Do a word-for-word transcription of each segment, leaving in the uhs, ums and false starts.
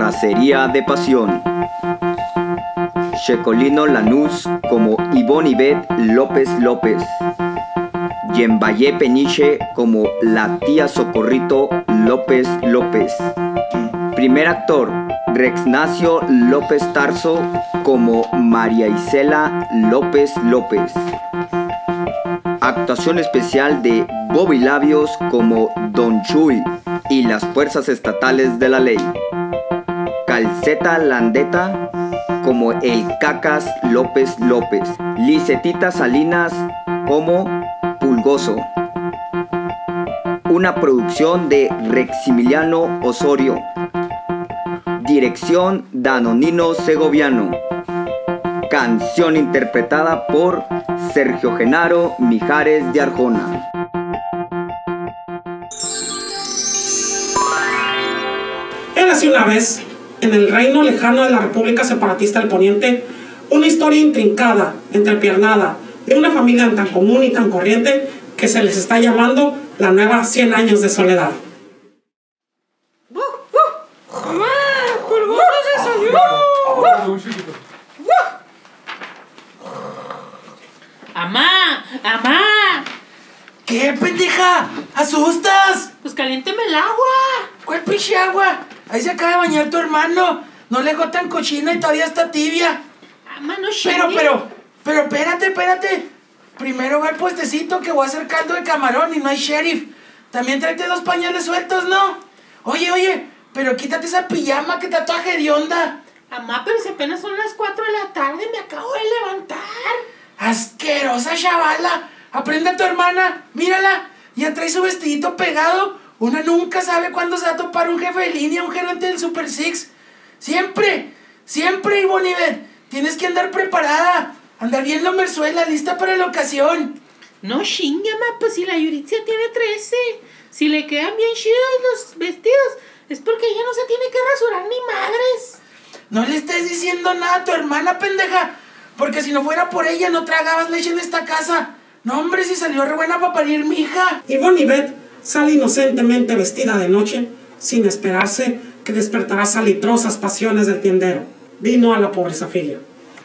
Bracería de Pasión. Checolino Lanús como Ivonne López López. Yembayé Peniche como la tía Socorrito López López. Primer actor, Rexnacio López Tarso como María Isela López López. Actuación especial de Bobby Labios como Don Chuy y las fuerzas estatales de la ley. Calceta Landeta como el Cacas López López. Licetita Salinas como Pulgoso. Una producción de Reximiliano Osorio. Dirección Danonino Segoviano. Canción interpretada por Sergio Genaro Mijares de Arjona. Érase una vez, en el reino lejano de la República Separatista del Poniente, una historia intrincada, entrepiernada, de una familia tan común y tan corriente que se les está llamando la nueva cien años de soledad. ¡Mamá! ¡Pulgoso se salió! ¡Amá! ¡Amá! ¿Qué, pendeja? ¿Asustas? Pues caliénteme el agua. ¿Cuál pinche agua? Ahí se acaba de bañar tu hermano. No le dejó tan cochina y todavía está tibia. Amá, no Pero, chingue. pero, pero espérate, espérate. Primero va el puestecito que voy a hacer caldo de camarón y no hay sheriff. También tráete dos pañales sueltos, ¿no? Oye, oye, pero quítate esa pijama que está toda hedionda. Amá, pero si apenas son las cuatro de la tarde, me acabo de levantar. Asquerosa chavala. Aprende a tu hermana, mírala. Ya trae su vestidito pegado. Una nunca sabe cuándo se va a topar un jefe de línea, un gerente del Super Six. Siempre, siempre, Ivonne, tienes que andar preparada. Andar bien lomerzuela, lista para la ocasión. No chingue, amá, pues si la Yuritzia tiene trece. Si le quedan bien chidos los vestidos, es porque ella no se tiene que rasurar ni madres. No le estés diciendo nada a tu hermana, pendeja. Porque si no fuera por ella, no tragabas leche en esta casa. No, hombre, si salió re buena para parir mi hija. Ivonne sale inocentemente vestida de noche, sin esperarse que despertará salitrosas pasiones del tiendero. Vino a la pobreza filia.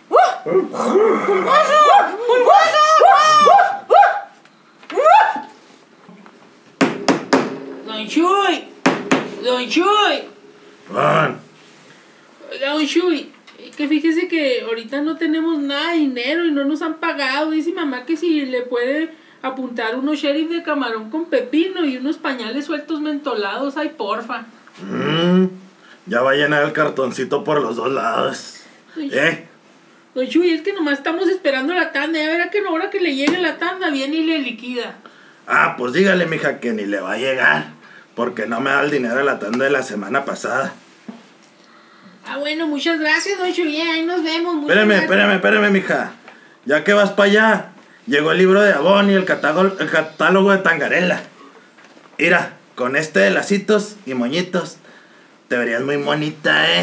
Don Chuy, Don Chuy. Juan. Don Chuy, que fíjese que ahorita no tenemos nada de dinero y no nos han pagado. Dice mamá que si le puede apuntar unos sheriff de camarón con pepino y unos pañales sueltos mentolados. Ay, porfa. Mm, ya va a llenar el cartoncito por los dos lados. Ay, ¿Eh? Don Chuy, es que nomás estamos esperando la tanda. Ya verá que en hora que le llegue la tanda viene y le liquida. Ah, pues dígale, mija, que ni le va a llegar. Porque no me da el dinero de la tanda de la semana pasada. Ah, bueno, muchas gracias, Don Chuy. Ahí nos vemos. Muchas Espérame, gracias. espérame, espérame, mija. Ya que vas para allá, llegó el libro de Avon y el catálogo, el catálogo de Tangarela. Mira, con este de lacitos y moñitos, te verías muy bonita, ¿eh?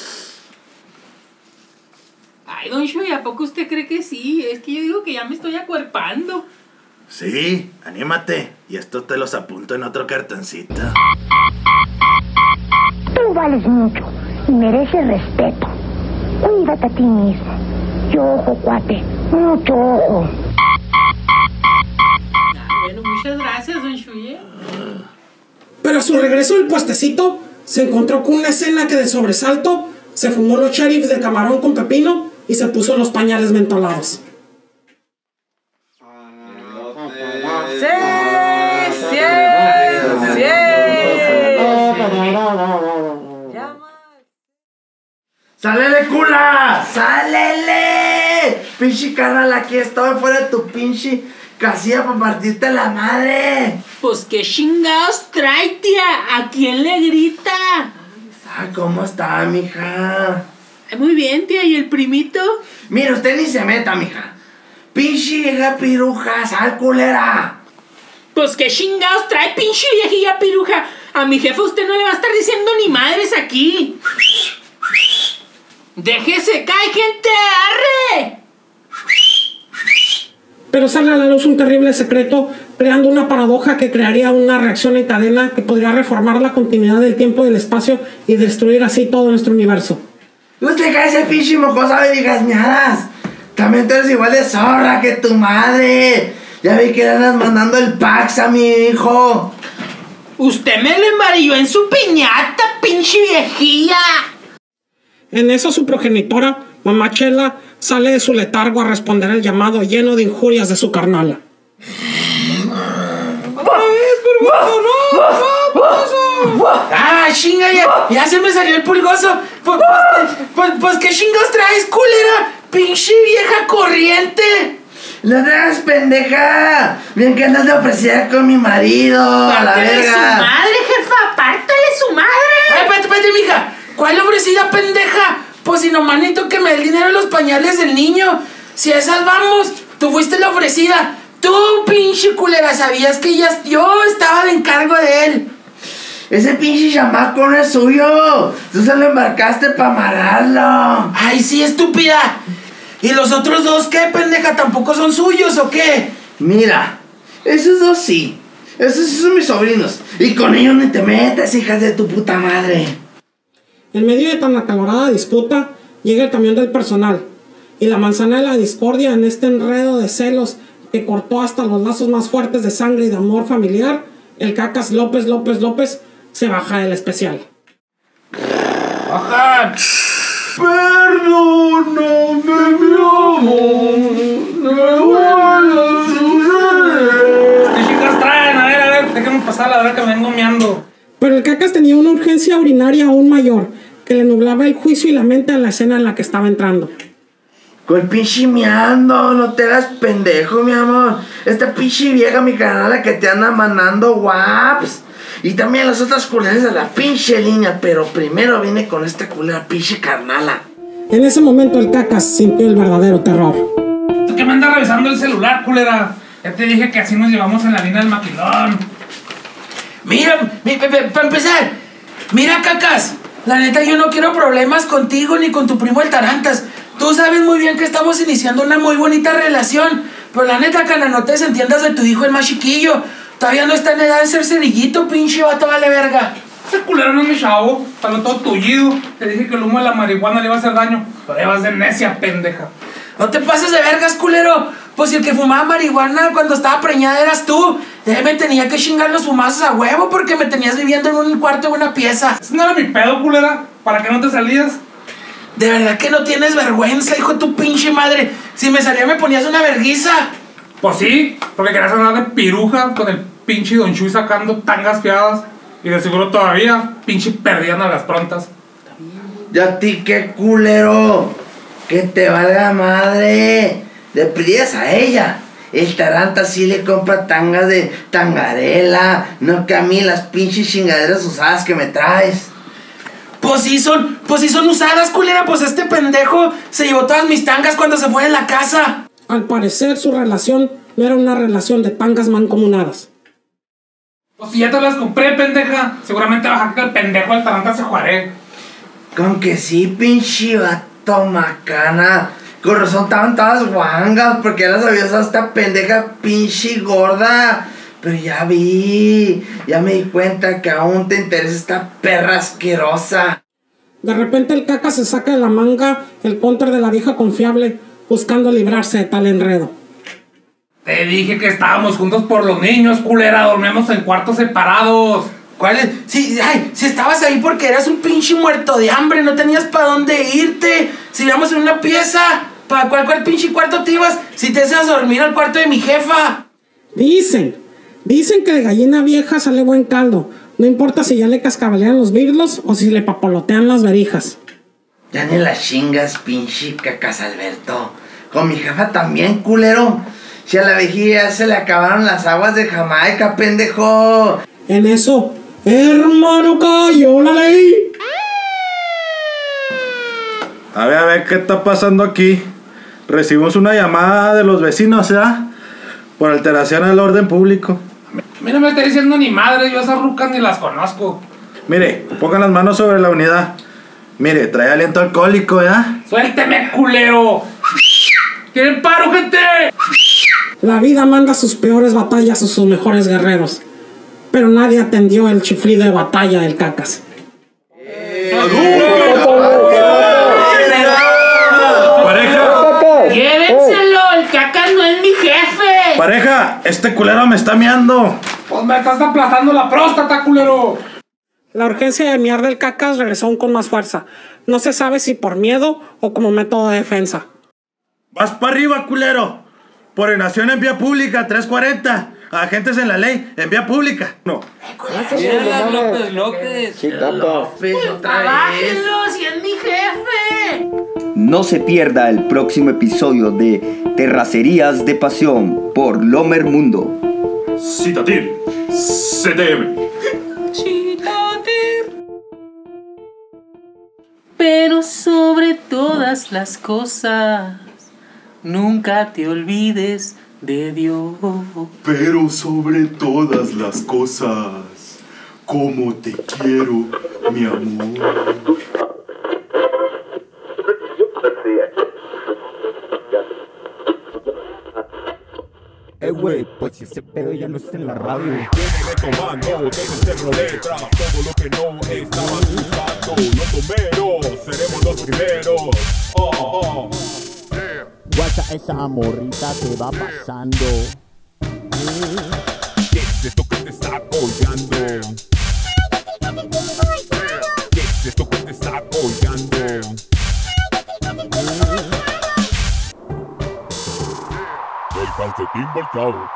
Ay, Don Chuy, ¿a poco usted cree que sí? Es que yo digo que ya me estoy acuerpando. Sí, anímate. Y estos te los apunto en otro cartoncito. Tú vales mucho y mereces respeto. Cuídate a ti mismo. Yo ojo, cuate, mucho ojo. Ah, bueno, muchas gracias, Don Chuy. Pero a su regreso del puestecito, se encontró con una escena que de sobresalto se fumó los sheriffs de camarón con pepino y se puso los pañales mentolados. ¡Sí! ¡Sí! ¡Sí! ¡Sálele, cula! ¡Sálele! Pinche carnal, aquí estoy fuera de tu pinche casilla para partirte la madre. Pues qué chingados trae, tía. ¿A quién le grita? Ah, ¿cómo está, mija? Ay, muy bien, tía. ¿Y el primito? Mira, usted ni se meta, mija. Pinche vieja piruja, sal, culera. Pues qué chingados trae, pinche viejilla piruja. A mi jefe usted no le va a estar diciendo ni madres aquí. ¡Déjese caer, gente! ¡Arre! Pero sale a la luz un terrible secreto, creando una paradoja que crearía una reacción en cadena que podría reformar la continuidad del tiempo y del espacio y destruir así todo nuestro universo. Usted cae ese pinche mocoso de digasñadas. También tú eres igual de zorra que tu madre. Ya vi que le andas mandando el Pax a mi hijo. Usted me lo embarilló en su piñata, pinche viejilla. En eso su progenitora, mamá Chela, sale de su letargo a responder el llamado lleno de injurias de su carnala. ¡Ah, chinga! Ya, ya se me salió el pulgoso. Pues, pues, pues, pues ¿qué chingados traes, culera? ¡Pinche vieja corriente! ¡No te hagas pendeja! Bien que andas de ofrecida con mi marido, a la Pártele verga. su madre, jefa, pártele su madre. ¡Ay, espérate, espérate, mija! ¿Cuál ofrecida, pendeja? Pues si nomás necesito que me dé el dinero de los pañales del niño. Si a esas vamos, tú fuiste la ofrecida. Tú, pinche culera, sabías que ya yo estaba de encargo de él. Ese pinche chamaco no es suyo. Tú se lo embarcaste para amarrarlo. Ay, sí, estúpida. ¿Y los otros dos qué, pendeja? ¿Tampoco son suyos o qué? Mira, esos dos sí. Esos sí son mis sobrinos. Y con ellos ni te metas, hijas de tu puta madre. En medio de tan acalorada disputa, llega el camión del personal. Y la manzana de la discordia en este enredo de celos que cortó hasta los lazos más fuertes de sangre y de amor familiar, el Cacas López López López se baja del especial. ¡Bajan! Perdóname, mi amor. Me voy a suceder. ¿Qué chicas traen? A ver, a ver, déjenme pasar, la verdad que me vengo meando. Pero el Cacas tenía una urgencia urinaria aún mayor, que le nublaba el juicio y la mente en la escena en la que estaba entrando. Con pinche miando, no te hagas pendejo, mi amor. Esta pinche vieja, mi canala, que te anda mandando guaps. Y también las otras culeras de la pinche línea. Pero primero viene con esta culera pinche carnala. En ese momento el Cacas sintió el verdadero terror. ¿Tú qué me andas revisando el celular, culera? Ya te dije que así nos llevamos en la línea del maquilón. Mira, para empezar, mira, Cacas. La neta, yo no quiero problemas contigo ni con tu primo el Tarantas. Tú sabes muy bien que estamos iniciando una muy bonita relación. Pero la neta, cana, no te desentiendas de tu hijo el más chiquillo. Todavía no está en edad de ser cerillito, pinche vato, vale verga. Ese culero no es mi chavo, está todo tullido. Te dije que el humo de la marihuana le iba a hacer daño. Pero vas de necia, pendeja. No te pases de vergas, culero. Pues si el que fumaba marihuana cuando estaba preñada eras tú. Él me tenía que chingar los fumazos a huevo porque me tenías viviendo en un cuarto de una pieza. Eso no era mi pedo, culera. ¿Para qué no te salías? De verdad que no tienes vergüenza, hijo de tu pinche madre. Si me salía me ponías una verguiza. Pues sí, porque querías andar de piruja con el pinche Don Chuy sacando tangas fiadas. Y de seguro todavía, pinche perdían a las prontas. ¿Y a ti qué, culero? Que te valga madre. Le pedías a ella. El Taranta sí le compra tangas de tangarela. No que a mí las pinches chingaderas usadas que me traes. Pues sí son, pues sí son usadas, culera. Pues este pendejo se llevó todas mis tangas cuando se fue de la casa. Al parecer su relación no era una relación de tangas mancomunadas. Pues si ya te las compré, pendeja. Seguramente vas a dejar que el pendejo del Taranta se juare. Con que sí, pinche vato macana. Con razón estaban todas guangas, porque ya las había usado esta pendeja pinche gorda. Pero ya vi, ya me di cuenta que aún te interesa esta perra asquerosa. De repente el Caca se saca de la manga el counter de la vieja confiable, buscando librarse de tal enredo. Te dije que estábamos juntos por los niños, culera. Dormíamos en cuartos separados. ¿Cuál es? Sí, ay, si estabas ahí porque eras un pinche muerto de hambre, no tenías para dónde irte. Si íbamos en una pieza, ¿para cuál, cuál pinche cuarto te ibas? Si te ibas a dormir al cuarto de mi jefa. Dicen, dicen que de gallina vieja sale buen caldo. No importa si ya le cascabelean los birlos o si le papolotean las verijas. Ya ni las chingas, pinche Cacas Alberto. Con mi jefa también, culero. Si a la viejilla se le acabaron las aguas de Jamaica, pendejo. En eso, hermano, cayó la ley. A ver, a ver, ¿qué está pasando aquí? Recibimos una llamada de los vecinos, ¿ya? Por alteración al orden público. A mí no me está diciendo ni madre, yo esas rucas ni las conozco. Mire, pongan las manos sobre la unidad. Mire, trae aliento alcohólico, ¿ya? ¡Suélteme, culero! ¿Tienen paro, gente? La vida manda sus peores batallas a sus mejores guerreros. Pero nadie atendió el chiflido de batalla del Cacas. ¡Pareja! ¡Llévenselo! ¡El Cacas no es mi jefe! ¡Pareja! ¡Este culero me está meando! Pues me estás aplastando la próstata, culero. La urgencia de miar del Cacas regresó aún con más fuerza. No se sabe si por miedo o como método de defensa. ¡Vas para arriba, culero! Por inacción en vía pública, tres cuarenta. Agentes en la ley, en vía pública. No. Mírala, López López. Sí, López, otra vez. ¡Abájenlo, si es mi jefe! No se pierda el próximo episodio de Terracerías de Pasión por Lomer Mundo. Citatir. C T M. Pero sobre todas las cosas, nunca te olvides de Dios. Pero sobre todas las cosas, como te quiero, mi amor. Eh, güey, pues ese pedo ya no está en la radio. Viene retomando desde el letra todo lo que no estaba usando. Los bomberos seremos los primeros. Oh, oh. Yeah. Guacha, esa morrita te va pasando. ¿Qué es esto que te está colgando? ¿Qué es esto que te está colgando? El calcetín volteado.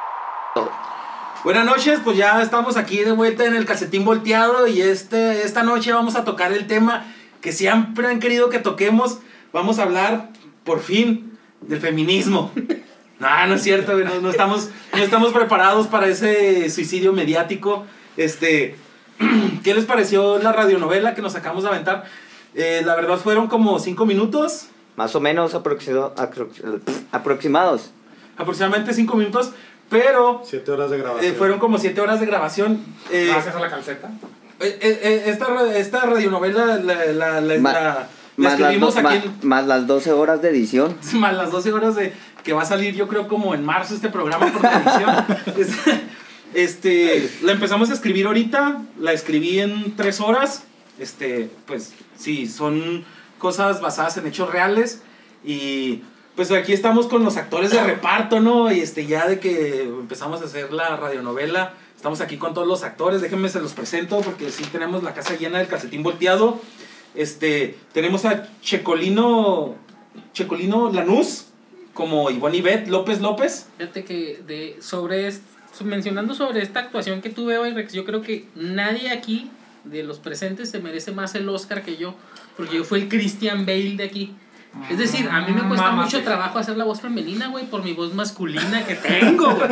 Buenas noches, pues ya estamos aquí de vuelta en el calcetín volteado y este, esta noche vamos a tocar el tema que siempre han querido que toquemos. Vamos a hablar, por fin, del feminismo. No, no es cierto, no, no, estamos, no estamos preparados para ese suicidio mediático. Este, ¿qué les pareció la radionovela que nos acabamos de aventar? Eh, la verdad fueron como cinco minutos. Más o menos aproxima, aproximados. Aproximadamente cinco minutos, pero... Siete horas de grabación. Eh, fueron como siete horas de grabación. Eh, Gracias a la calceta. Eh, eh, esta, esta radionovela la, la, la, Ma, la, la más, escribimos las do, aquí. Más, más las doce horas de edición. Más las doce horas de que va a salir, yo creo, como en marzo este programa por televisión. este, la empezamos a escribir ahorita, la escribí en tres horas. Este, pues sí, son cosas basadas en hechos reales. Y pues aquí estamos con los actores de reparto, ¿no? Y este, ya de que empezamos a hacer la radionovela, estamos aquí con todos los actores. Déjenme se los presento porque sí tenemos la casa llena del calcetín volteado. Este, tenemos a Checolino, Checolino Lanús, como Ivonne Ivette López López. Fíjate que de, sobre est, mencionando sobre esta actuación que tuve hoy, Rex, yo creo que nadie aquí de los presentes se merece más el Oscar que yo, porque yo fui el Christian Bale de aquí. Es decir, a mí me cuesta Mamá, mucho sí. trabajo hacer la voz femenina, güey, por mi voz masculina que tengo, güey.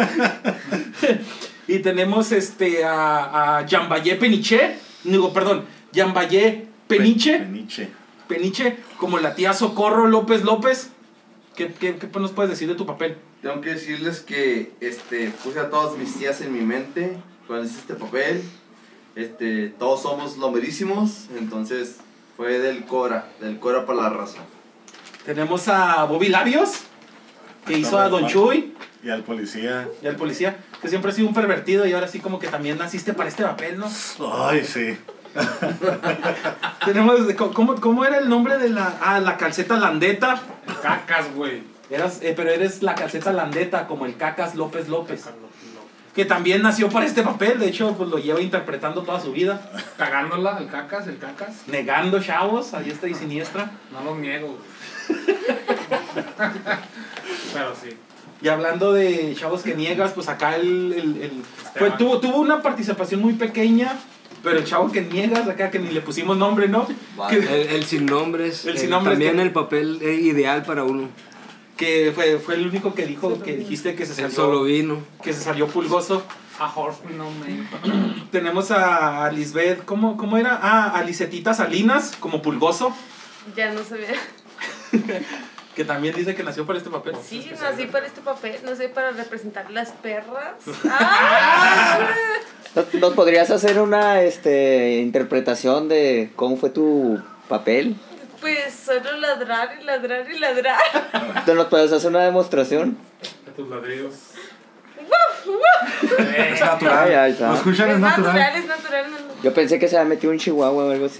Y tenemos este a, a Jean-Valle Peniche, digo, perdón, Jean-Valle Peniche. Peniche. Peniche, como la tía Socorro López López. ¿Qué, qué, qué nos puedes decir de tu papel? Tengo que decirles que este, puse a todas mis tías en mi mente cuando hice este papel. Este, todos somos lomerísimos, entonces fue del Cora, del Cora para la raza. Tenemos a Bobby Labios, que hizo a Don Chuy. Y al policía. Y al policía, que siempre ha sido un pervertido y ahora sí como que también naciste para este papel, ¿no? Ay, sí. Tenemos, ¿cómo, ¿cómo era el nombre de la, ah, la calceta Landeta? Cacas, güey. Eras, eh, pero eres la calceta Landeta, como el Cacas López López. Que también nació para este papel, de hecho, pues lo lleva interpretando toda su vida. Cagándola, el Cacas, el Cacas. Negando chavos, a diestra y siniestra. No los niego, güey. Pero sí. Y hablando de chavos que niegas, pues acá el... el, el fue, tuvo, tuvo una participación muy pequeña, pero el chavo que niegas, acá que ni le pusimos nombre, ¿no? Vale. Que, el, el sin nombres. El eh, sin nombres. También que, el papel eh, ideal para uno. Que fue, fue el único que dijo, que dijiste que se salió... El solo vino. Que se salió pulgoso. A horse no man. Tenemos a Lisbeth, ¿cómo, ¿cómo era? Ah, a Lisetita Salinas, como pulgoso. Ya no se ve. Que también dice que nació para este papel. Sí, nací para este papel, no sé, para representar las perras. ¡Ah! ¿Nos, ¿Nos podrías hacer una este, interpretación de cómo fue tu papel? Pues solo ladrar y ladrar y ladrar. ¿Nos puedes hacer una demostración? tus ladridos. Es natural. Ay, ahí está. ¿Lo escuchan? Es Es natural. natural, es natural. no- Yo pensé que se había metido un chihuahua o algo así.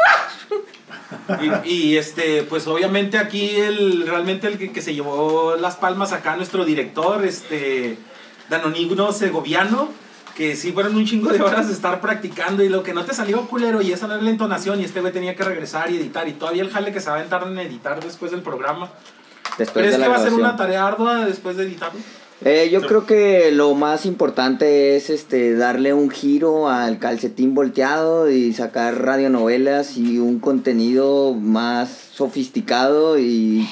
Y, y, este, pues obviamente aquí el realmente el que, que se llevó las palmas acá, nuestro director, este, Danonigno Segoviano, que sí fueron un chingo de horas de estar practicando y lo que no te salió culero y esa no era la entonación y este güey tenía que regresar y editar y todavía el jale que se va a aventar en editar después del programa. Después ¿Crees de la que va a ser grabación. una tarea ardua después de editarlo? Eh, yo creo que lo más importante es este darle un giro al calcetín volteado y sacar radionovelas y un contenido más sofisticado y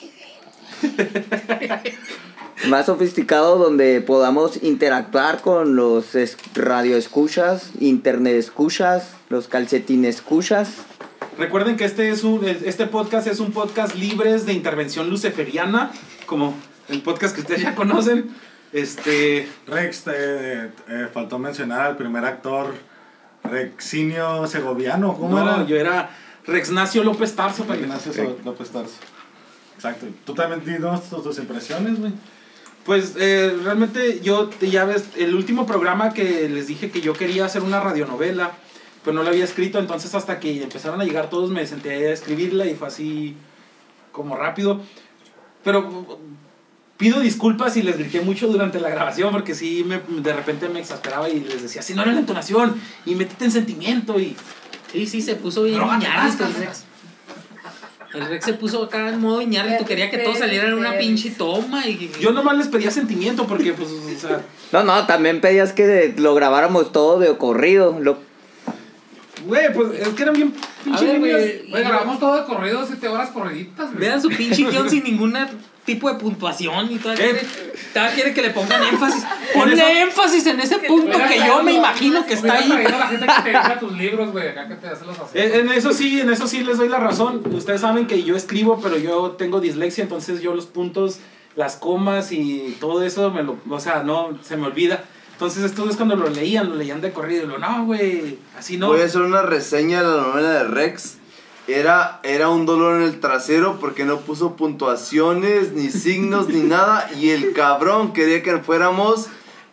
más sofisticado donde podamos interactuar con los es- radioescuchas, internet escuchas, los calcetín escuchas. Recuerden que este es un este podcast es un podcast libres de intervención luciferiana, como el podcast que ustedes ya conocen. Este Rex, te, eh, faltó mencionar al primer actor, Rexinio Segoviano. ¿Cómo no, era? yo era Rexnacio López Tarso. Rex Ignacio So- López Tarso. Exacto. ¿Tú también dinos tus, tus impresiones, güey? Pues eh, realmente yo, ya ves, el último programa que les dije que yo quería hacer una radionovela, pues no la había escrito, entonces hasta que empezaron a llegar todos me senté a escribirla y fue así como rápido. Pero pido disculpas si les grité mucho durante la grabación porque sí, me, de repente me exasperaba y les decía, si no era la entonación y métete en sentimiento y... Sí, sí, se puso bien Drógate ñarris más, con el Rex. El Rex se puso acá en modo ñarris, tú quería que todo saliera en una pinche toma y... Yo nomás les pedía sentimiento porque pues, o sea... No, no, también pedías que lo grabáramos todo de corrido. Lo... Güey, pues es que eran bien A pinche ver, líneas. güey, Güey, grabamos todo de corrido, siete horas corriditas, güey. Vean su pinche guión sin ningún tipo de puntuación y todavía, Eh. quiere, todavía quiere que le pongan énfasis. Por Ponle eso- énfasis en ese punto que yo me imagino que está ahí. Hubieras traído a la gente que te deja tus libros, güey, acá que te hace los así. Eh, En eso sí, en eso sí les doy la razón. Ustedes saben que yo escribo, pero yo tengo dislexia, entonces yo los puntos, las comas y todo eso, me lo, o sea, no, se me olvida. Entonces esto es cuando lo leían, lo leían de corrido y lo, no, güey, así no. Voy a hacer una reseña de la novela de Rex. Era, era un dolor en el trasero porque no puso puntuaciones, ni signos, ni nada. Y el cabrón quería que fuéramos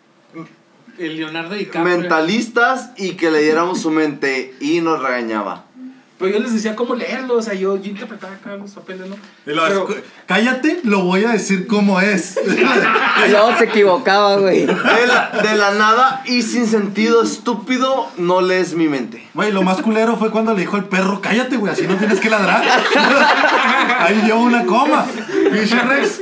El Leonardo DiCaprio. mentalistas y que leyéramos su mente. Y nos regañaba. Pero yo les decía cómo leerlo, o sea, yo, yo interpretaba acá los papeles, ¿no? Y lo Pero- escu- Cállate, lo voy a decir como es. Y luego se equivocaba, güey. De la, de la nada y sin sentido estúpido, no lees mi mente. Güey, lo más culero fue cuando le dijo al perro, cállate, güey, así no tienes que ladrar. Ahí llevo una coma. Pinche Rex.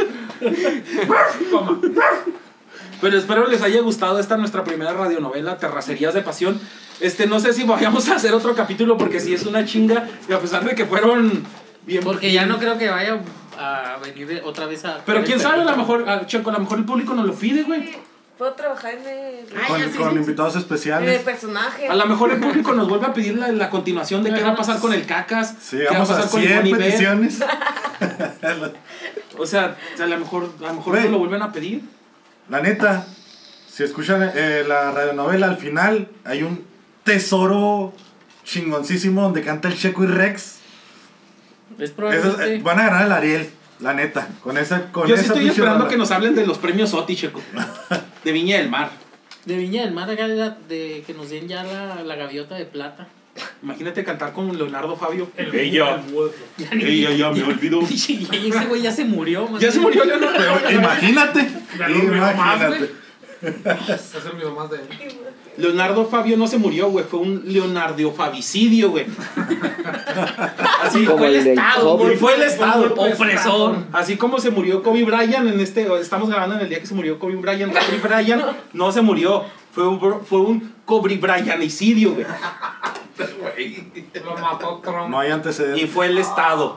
Pero espero les haya gustado esta nuestra primera radionovela, Terracerías de Pasión. Este, no sé si vayamos a hacer otro capítulo porque sí es una chinga. Y a pesar de que fueron bien... Porque ya no creo que vaya a venir de- otra vez a... Pero quién sabe, a lo mejor, a, Checo, a lo mejor el público nos lo pide, güey. Puedo trabajar en el, Con, con invitados en el especiales. personaje. A lo mejor el público nos vuelve a pedir la, la continuación de qué va a pasar con el Cacas. Sí, qué va a vamos a pasar con cien Ivonne Iber. peticiones. O sea, a lo mejor, a lo mejor Güey. nos lo vuelven a pedir. La neta, si escuchan eh, la radionovela, al final hay un tesoro chingoncísimo donde canta el Checo y Rex. Es Esos, probablemente... eh, van a ganar el Ariel, la neta. Con esa, con Yo sí esa estoy pinche esperando rola. que nos hablen de los premios Oti, Checo. De Viña del Mar. De Viña del Mar, acá de, la- de que nos den ya la, la gaviota de plata. Imagínate cantar con Leonardo Fabio. El Ella. Ya ni- Ella ya me olvidó. Y ese güey ya se murió. más Ya se bien. murió Leonardo. Pero imagínate. Ya lo olvidó más, Imagínate. güey. Se olvidó más de él. Leonardo Fabio no se murió, güey. Fue un Leonardo Fabicidio, güey. Así Como fue el el de Estado, Kobe. güey. Fue el Estado. Opresor. Así como se murió Kobe Bryant en este. Estamos grabando en el día que se murió Kobe Bryant. Kobe Bryant no se murió. Fue un, bro- fue un Kobe Bryanticidio, güey. Lo mató Trump. No hay Y antecedentes. fue el Estado.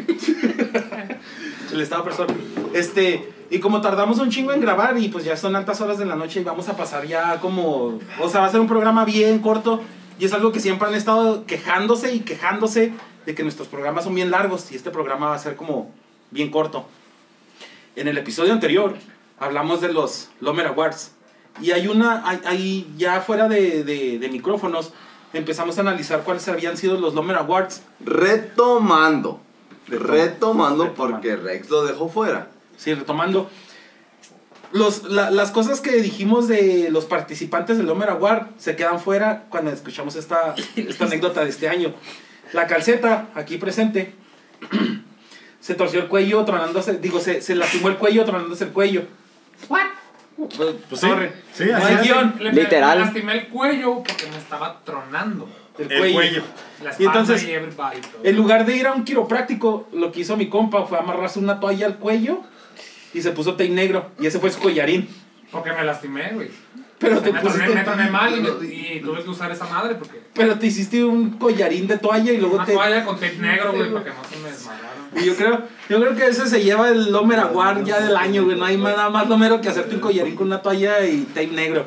El Estado opresor. Este. Y como tardamos un chingo en grabar y pues ya son altas horas de la noche y vamos a pasar ya como... O sea, va a ser un programa bien corto y es algo que siempre han estado quejándose y quejándose de que nuestros programas son bien largos y este programa va a ser como bien corto. En el episodio anterior hablamos de los Lomer Awards y hay una... Hay, hay ya fuera de, de, de micrófonos empezamos a analizar cuáles habían sido los Lomer Awards. Retomando. Retom- Retomando retomando. porque Rex lo dejó fuera. Sí, retomando. los, la, las cosas que dijimos de los participantes del Homer Award se quedan fuera cuando escuchamos esta, esta anécdota de este año. La Calceta, aquí presente, se torció el cuello tronándose, digo, se, se lastimó el cuello tronándose el cuello. ¿What? Pues, pues sí, sorry. sí, No así hay es. guión. Le, Literal. Me lastimé el cuello porque me estaba tronando. El El cuello. cuello. La Y espalda entonces, y everybody, todo. en lugar de ir a un quiropráctico, lo que hizo mi compa fue amarrarse una toalla al cuello y se puso tape negro. Y ese fue su collarín. Porque me lastimé, güey. Pero te me, troné, pusiste- me troné mal y, me- y tuve que usar esa madre porque... Pero te hiciste un collarín de toalla y luego Una te... toalla con tape negro, güey, para que no se me desmadraran. Y yo creo, yo creo que ese se lleva el Homer Award ya del año, güey. No hay nada más lomero que hacerte un collarín con una toalla y tape negro.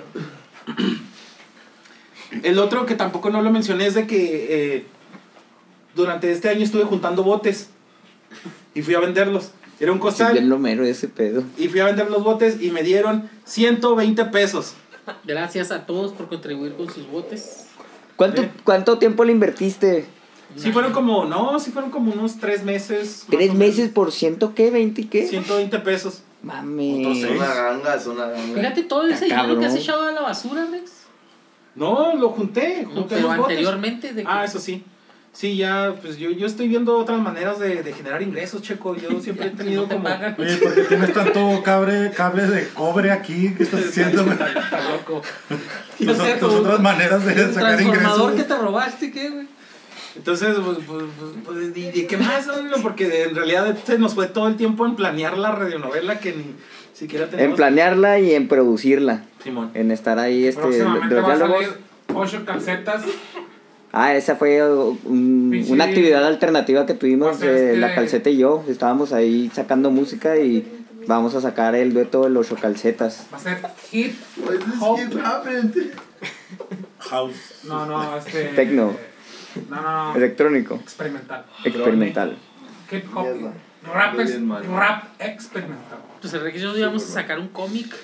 El otro que tampoco no lo mencioné es de que eh, durante este año estuve juntando botes y fui a venderlos. Era un Sí, costal bien lomero ese pedo. y fui a vender los botes y me dieron ciento veinte pesos. Gracias a todos por contribuir con sus botes. ¿Cuánto, Sí. ¿Cuánto tiempo le invertiste? Sí fueron como, no, sí fueron como unos tres meses. más ¿Tres o menos. meses por ciento qué? ¿veinte qué? ciento veinte pesos. Mami. Es una ganga, es una ganga. Fíjate todo ese Está dinero que has cabrón. echado a la basura, Rex. No, lo junté, junté No, pero los botes. anteriormente de que- Ah, eso sí. Sí, ya, pues yo, yo estoy viendo otras maneras de, de generar ingresos, Checo. Yo siempre he tenido no te como... pagan. Oye, ¿por qué tienes tanto cable, cable de cobre aquí? ¿Qué estás haciendo, güey? Está, está loco. Tus, No sé, tus tu- otras maneras de ¿El sacar transformador ingresos. que te robaste, qué, güey? Entonces, pues, pues, pues, pues, ¿y y qué más? No? Porque en realidad se nos fue todo el tiempo en planear la radionovela que ni siquiera tenemos... En planearla y en producirla. Simón. En estar ahí, este, de Próximamente los va a diálogos. salir ocho calcetas. Ah, esa fue un- Sí, sí. una actividad alternativa que tuvimos Va a ser eh, este- la Calceta y yo. Estábamos ahí sacando música y vamos a sacar el dueto de los ocho calcetas. Va a ser hip Why does hop. this keep happening? House. No, no, este... Tecno. No, no, no. Electrónico. Experimental. Experimental. Hip hop. Mierda. Rap, ex- Bien mal. rap experimental. Pues el Rex y yo íbamos a sacar un cómic.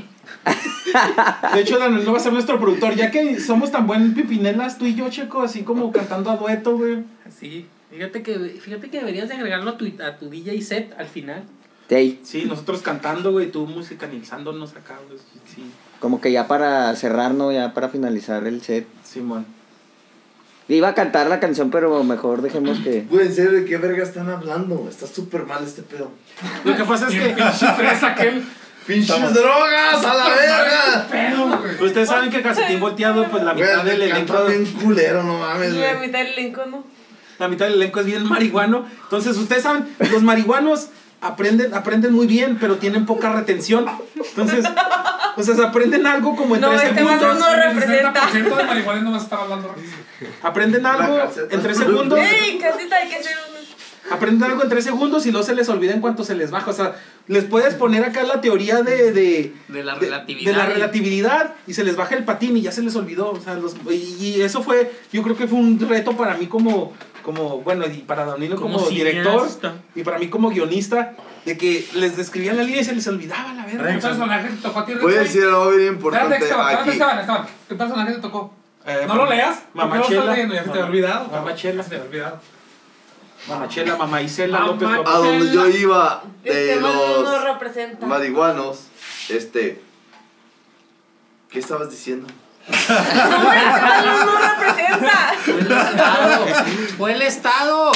De hecho, Daniel no va a ser nuestro productor, ya que somos tan buen pipinelas, tú y yo, Checo, así como cantando a dueto, güey. Sí. Fíjate que, fíjate que deberías de agregarlo a tu, a tu D J set al final. Sí, Sí, nosotros cantando, güey, tú musicalizándonos acá, güey. Sí, como que ya para cerrarnos, ya para finalizar el set. Simón. Iba a cantar la canción, pero mejor dejemos que... Güey, en serio, ¿de qué verga están hablando? Está súper mal este pedo. Lo que pasa es Y el que pinche fresa aquel. ¡Pinches drogas! ¡A la verga! Pedo, güey. ustedes saben que Calcetín Volteado, pues la mitad Güey, del me elenco, encanta bien culero, no mames, La güey. mitad del elenco, ¿no? la mitad del elenco es bien marihuano. Entonces, ustedes saben, los marihuanos aprenden, aprenden muy bien, pero tienen poca retención. Entonces, o sea, se aprenden algo como en No, tres este segundos. vato no representa. El sesenta por ciento de marihuana no vas a estar hablando. Aprenden algo La calceta. en tres segundos. ¡Ey, casita, hay que hacer un... Aprenden algo en tres segundos y luego se les olvida en cuanto se les baja. O sea, les puedes poner acá la teoría de... De, De la de- relatividad. de la relatividad y se les baja el patín y ya se les olvidó. O sea, los, y, y eso fue, yo creo que fue un reto para mí como, como bueno, y para Danilo como, Como director cineasta. y para mí como guionista, de que les describían la línea y se les olvidaba la ¿Qué verga. personaje te tocó a ti, Rex? Voy a decir algo bien Espérate, importante Esteban, espérate, aquí. Esteban, Esteban. ¿Qué personaje te tocó? Eh, No lo leas. ¿Por qué lo Mamachela. estás leyendo? Ya se te ha olvidado. Mamachela. Se te ha olvidado. Mamachela, Mamá Isela, Mamá- López López. A donde yo iba de Este man no nos los representa. marihuanos, este... ¿Qué estabas diciendo? No, este man no nos representa. Fue el Estado. Fue el Estado.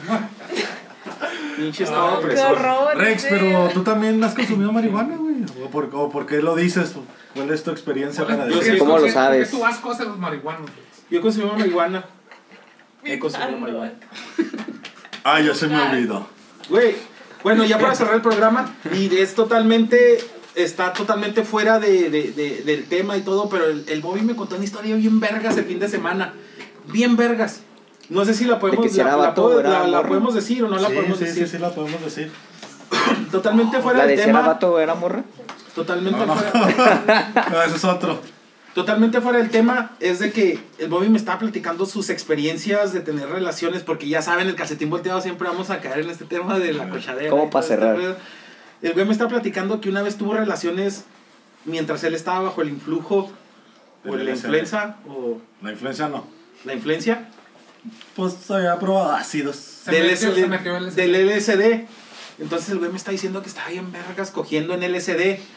Pinche estado Qué opresor. horror. Rex, sí. pero tú también has consumido marihuana, güey. ¿O por, o por qué lo dices? ¿Cuál es tu experiencia para Yo decir? sí. ¿Cómo lo ¿Por qué- sabes? ¿Por qué tú asco hacia los marihuanos? Rex? Yo consumí marihuana. He consumido marihuana. Ah, ya se me olvidó. Güey, bueno, ya para cerrar el programa, y es totalmente, está totalmente fuera de, de- de- del tema y todo, pero el, el Bobby me contó una historia bien vergas el fin de semana. Bien vergas. No sé si la podemos, De que si era la, la vato puedo- o era la- la morro. podemos decir o no la Sí, podemos sí, decir. sí, sí, la podemos decir. Totalmente fuera ¿La del de si era tema. vato o era morra? Totalmente No, no. fuera. No, ese es otro. Totalmente fuera del tema es de que el Bobby me estaba platicando sus experiencias de tener relaciones, porque ya saben, el calcetín volteado siempre vamos a caer en este tema de la cochadera. ¿Cómo y pa' todo este cerrar? pedo. El güey me está platicando que una vez tuvo relaciones mientras él estaba bajo el influjo o Del la L S D. influenza o La influencia no. la influencia Pues había probado ácidos. Se del, metió- S D, se metió el L S D. del L S D. Entonces el güey me está diciendo que estaba bien vergas cogiendo en L S D.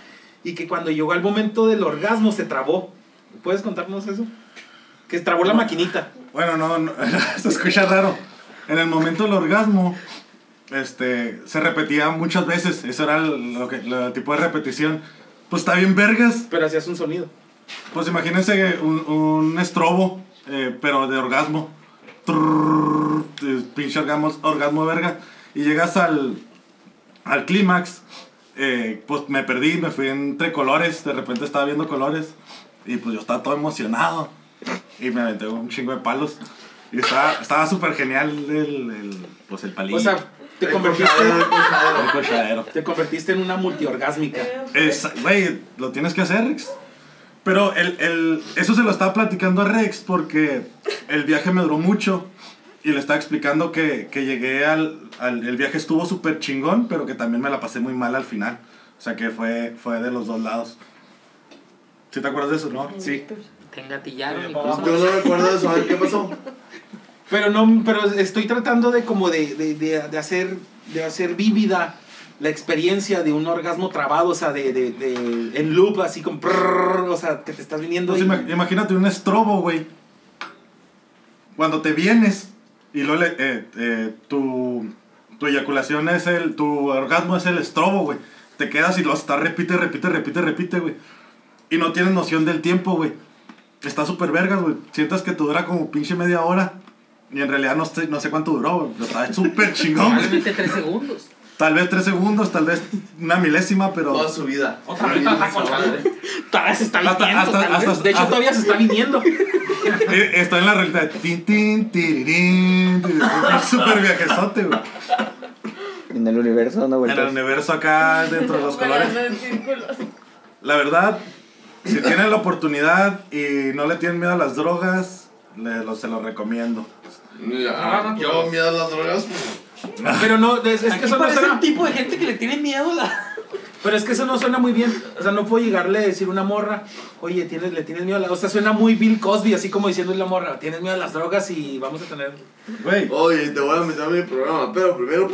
y que cuando llegó al momento del orgasmo se trabó. ¿Puedes contarnos eso? Que se trabó la maquinita. Bueno, no, no se escucha raro. En el momento del orgasmo, este, se repetía muchas veces. Eso era el, lo que, lo, el tipo de repetición. Pues está bien vergas. Pero hacías un sonido. Pues imagínense un, un estrobo, eh, pero de orgasmo. Trrr, pinche orgasmo, orgasmo verga. Y llegas al, al clímax. Eh, pues me perdí, me fui entre colores. De repente estaba viendo colores. Y pues yo estaba todo emocionado. Y me aventé un chingo de palos. Y estaba estaba súper genial el, el, pues el palillo. O sea, te convertiste, el cochadero. Te convertiste en una multiorgásmica. Güey, lo tienes que hacer, Rex. Pero el, el, eso se lo estaba platicando a Rex porque el viaje me duró mucho. Y le estaba explicando que, que llegué al, al... El viaje estuvo súper chingón, pero que también me la pasé muy mal al final. O sea que fue, fue de los dos lados. ¿Sí te acuerdas de eso, no? Sí. Te engatillaron. Yo no recuerdo eso, a ver qué pasó. Pero no, pero estoy tratando de como de, de, de, de hacer de hacer vívida la experiencia de un orgasmo trabado, o sea, de, de, de en loop, así con prrr, o sea, que te estás viniendo. Pues y... Imagínate un estrobo, güey. Cuando te vienes y luego le, eh, eh, tu, tu eyaculación es el, tu orgasmo es el estrobo, güey. Te quedas y lo estás repite, repite, repite, repite, güey. Y no tienes noción del tiempo, güey. Está súper vergas, güey. Sientas que te dura como pinche media hora. Y en realidad no sé, no sé cuánto duró, güey. Pero está súper chingón. Probablemente tres segundos. Tal vez tres segundos, tal vez una milésima, pero... Toda su vida. Otra vez está Todavía se está viniendo. Hasta, hasta, hasta, de hecho, hasta, todavía se está viniendo. Estoy en la realidad. Tin, tin, tirirín, tirirín. Súper viajezote, güey. En el universo dando vueltas. En el universo acá, dentro de los colores. La verdad, si tienen la oportunidad y no le tienen miedo a las drogas, le, lo, se lo recomiendo. Ya, yo miedo a las drogas. Pero no, es, es que eso no suena... un tipo de gente que le tiene miedo a la... Pero es que eso no suena muy bien. O sea, no puedo llegarle a decir a una morra, oye, ¿tienes, le tienes miedo a la... O sea, suena muy Bill Cosby, así como diciéndole a la morra, tienes miedo a las drogas y vamos a tener... Güey. Oye, te voy a meter a mi programa, pero primero...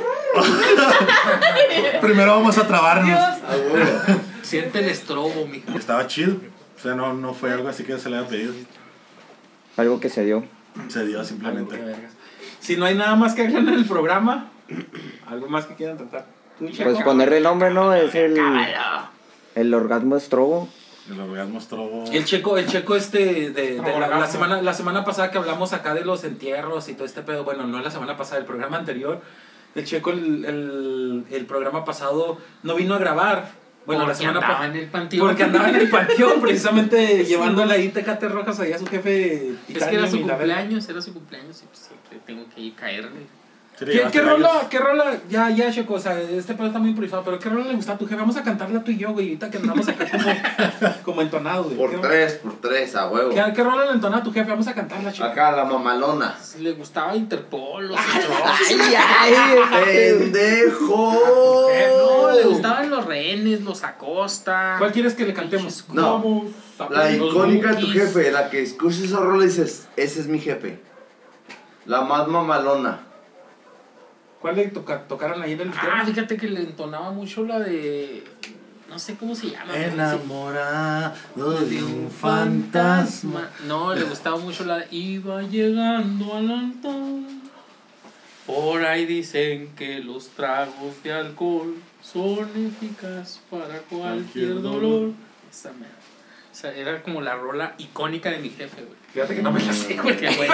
Primero vamos a trabarnos. Siente el estrobo, mija. Estaba chido. O sea, no, no fue algo así que se le haya pedido. Algo que se dio. Se dio simplemente. Si no hay nada más que hagan en el programa, algo más que quieran tratar. Pues ponerle el nombre, ¿no? Es el... El orgasmo estrobo. El orgasmo estrobo. El checo, el checo este de, de la, la semana la semana pasada que hablamos acá de los entierros y todo este pedo, bueno, no la semana pasada, el programa anterior, el checo el, el, el programa pasado no vino a grabar. Bueno, porque la semana andaba pa- en el panteón. Porque andaba en el panteón, precisamente sí. Llevándole ahí Tecate Rojas allá a su jefe. Es que era su cumpleaños, era su cumpleaños y pues siempre tengo que ir a caerle. ¿Qué, ¿Qué rola? ¿Qué rola? Ya, ya, Checo, o sea, este pedo está muy improvisado, pero ¿qué rola le gusta a tu jefe? Vamos a cantarla tú y yo, güey, ahorita que andamos acá como, como entonados, güey. Por tres, por tres, a huevo. ¿Qué, ¿Qué rola le entona a tu jefe? Vamos a cantarla, Checo. Acá, la mamalona. Le gustaba Interpol, los ¡Ay, ay! ¡Pendejo! No, le gustaban los rehenes, los Acosta. ¿Cuál quieres que le cantemos? No, la icónica de tu jefe, la que escuchas esa rola y dices, ese es mi jefe. La más mamalona. ¿Cuál le toca, tocaron ahí en el Ah, fíjate que le entonaba mucho la de... No sé cómo se llama. Enamorado de un fantasma. No, le gustaba mucho la de... Iba llegando al altar. Por ahí dicen que los tragos de alcohol son eficaces para cualquier dolor. Esa me... O sea, era como la rola icónica de mi jefe, güey. Fíjate que no me la sé, güey. Qué bueno.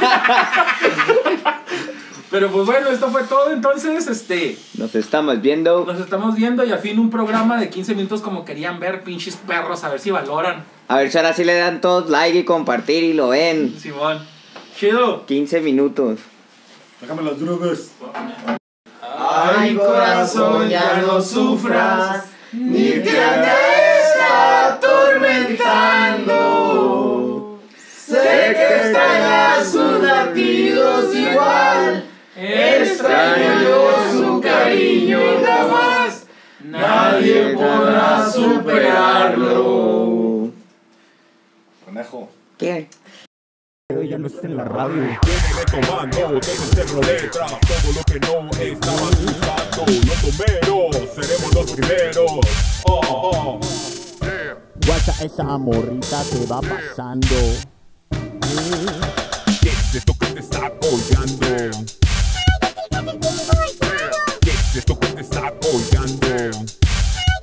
Pero pues bueno, esto fue todo, entonces, este... Nos estamos viendo. Nos estamos viendo y al fin un programa de quince minutos como querían ver, pinches perros, a ver si valoran. A ver si ahora sí le dan todos like y compartir y lo ven. Simón. Chido. quince minutos. Déjame las drogas. Ay, corazón, ya no sufras, ni te andes atormentando. Sé que extrañas sus latidos igual. Extraño yo su cariño jamás. Nadie podrá superarlo. Conejo. ¿Qué? Pero ya no está en la radio. Viene de comando, todo este letra, todo lo que no estaban usando. Los bomberos seremos los primeros. Oh, oh, oh. Guacha esa morrita que va pasando. ¿Qué es esto que te está colgando? ¿Qué es esto que te está colgando?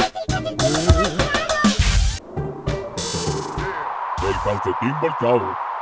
El calcetín volcado.